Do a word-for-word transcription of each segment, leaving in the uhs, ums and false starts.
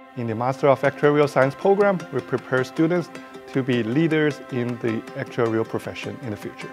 In the Master of Actuarial Science program, we prepare students to be leaders in the actuarial profession in the future.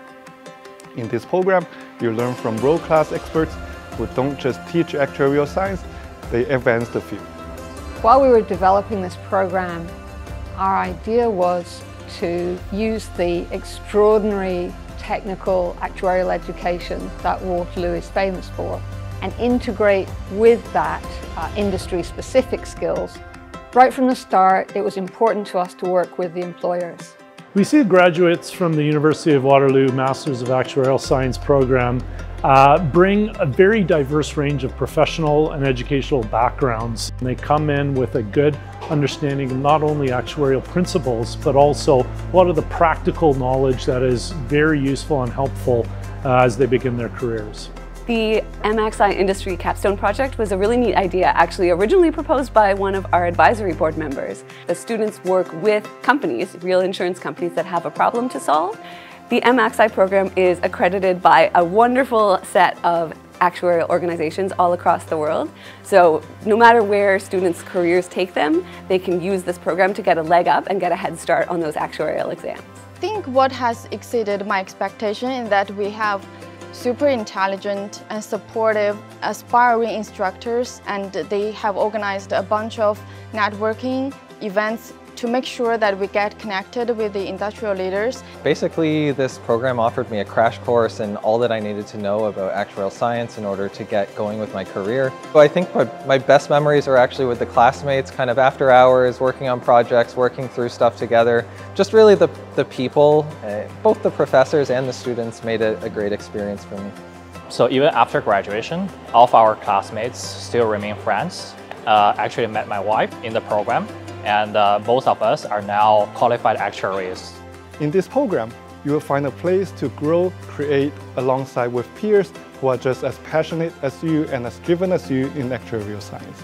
In this program, you learn from world-class experts who don't just teach actuarial science, they advance the field. While we were developing this program, our idea was to use the extraordinary technical actuarial education that Waterloo is famous for and integrate with that uh, industry-specific skills. Right from the start, it was important to us to work with the employers. We see graduates from the University of Waterloo Masters of Actuarial Science program uh, bring a very diverse range of professional and educational backgrounds. They come in with a good understanding of not only actuarial principles, but also a lot of the practical knowledge that is very useful and helpful uh, as they begin their careers. The MActSc Industry Capstone Project was a really neat idea, actually originally proposed by one of our advisory board members. The students work with companies, real insurance companies that have a problem to solve. The MActSc program is accredited by a wonderful set of actuarial organizations all across the world. So no matter where students' careers take them, they can use this program to get a leg up and get a head start on those actuarial exams. I think what has exceeded my expectation is that we have super intelligent and supportive, aspiring instructors, and they have organized a bunch of networking events to make sure that we get connected with the industrial leaders. Basically, this program offered me a crash course in all that I needed to know about actuarial science in order to get going with my career. So I think my best memories are actually with the classmates, kind of after hours, working on projects, working through stuff together. Just really the, the people, uh, both the professors and the students made it a great experience for me. So even after graduation, all of our classmates still remain friends. Uh, actually met my wife in the program, and uh, both of us are now qualified actuaries. In this program, you will find a place to grow, create alongside with peers who are just as passionate as you and as driven as you in actuarial science.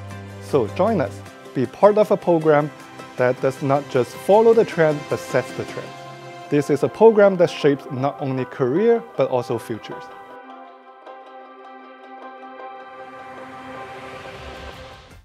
So join us, be part of a program that does not just follow the trend, but sets the trend. This is a program that shapes not only career, but also futures.